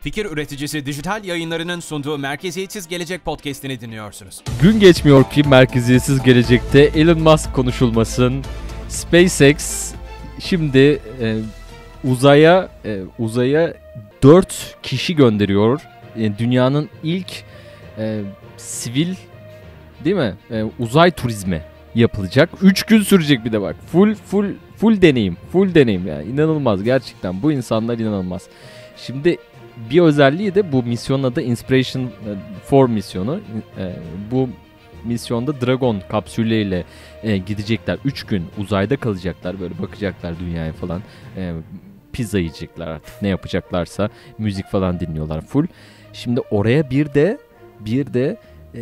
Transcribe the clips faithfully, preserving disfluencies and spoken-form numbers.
Fikir üreticisi Dijital Yayınları'nın sunduğu Merkeziyetsiz Gelecek podcast'ini dinliyorsunuz. Gün geçmiyor ki merkeziyetsiz gelecekte Elon Musk konuşulmasın. SpaceX şimdi e, uzaya e, uzaya dört kişi gönderiyor. E, dünyanın ilk e, sivil değil mi? E, uzay turizmi yapılacak. üç gün sürecek bir de bak. Full full full deneyim. Full deneyim yani. İnanılmaz gerçekten. Bu insanlar inanılmaz. Şimdi bir özelliği de bu misyonun adı Inspiration dört misyonu. E, bu misyonda Dragon kapsülleriyle e, gidecekler. üç gün uzayda kalacaklar. Böyle bakacaklar dünyaya falan. E, pizza yiyecekler artık. Ne yapacaklarsa. Müzik falan dinliyorlar full. Şimdi oraya bir de bir de e,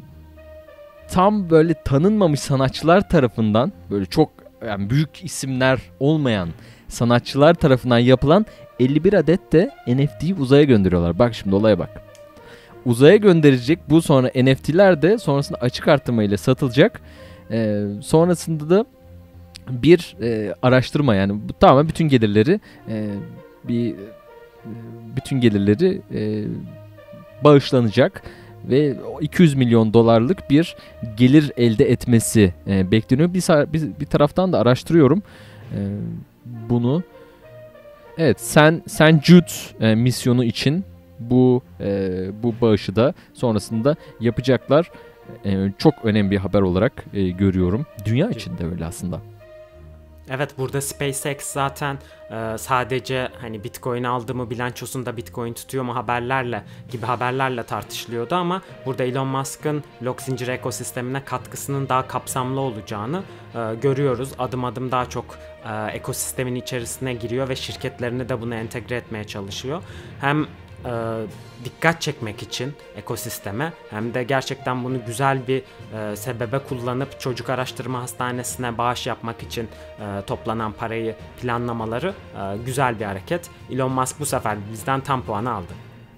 tam böyle tanınmamış sanatçılar tarafından böyle çok yani büyük isimler olmayan sanatçılar tarafından yapılan elli bir adet de N F T'yi uzaya gönderiyorlar. Bak şimdi olaya bak. Uzaya gönderecek bu sonra N F T'ler de sonrasında açık artırma ile satılacak. Ee, sonrasında da bir e, araştırma yani bu tamamen bütün gelirleri e, bir e, bütün gelirleri e, bağışlanacak ve iki yüz milyon dolarlık bir gelir elde etmesi e, bekleniyor. Bir, bir bir taraftan da araştırıyorum e, bunu. Evet, sen sen Jude e, misyonu için bu e, bu bağışı da sonrasında yapacaklar. E, çok önemli bir haber olarak e, görüyorum. Dünya için de öyle aslında. Evet, burada SpaceX zaten e, sadece hani Bitcoin aldı mı, bilançosunda Bitcoin tutuyor mu haberlerle gibi haberlerle tartışılıyordu ama burada Elon Musk'ın blok zinciri ekosistemine katkısının daha kapsamlı olacağını e, görüyoruz. Adım adım daha çok e, ekosistemin içerisine giriyor ve şirketlerini de bunu entegre etmeye çalışıyor. Hem e, dikkat çekmek için ekosisteme hem de gerçekten bunu güzel bir e, sebebe kullanıp çocuk araştırma hastanesine bağış yapmak için e, toplanan parayı planlamaları e, güzel bir hareket. Elon Musk bu sefer bizden tam puanı aldı.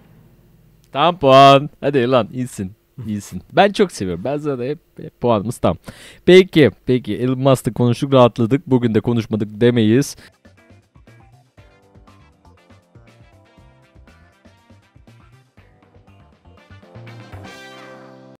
Tam puan. Hadi lan iyisin. İyisin. Ben çok seviyorum. Ben zaten hep, hep puanımız tam. Peki. Peki. Elon Musk'la konuştuk, rahatladık. Bugün de konuşmadık demeyiz.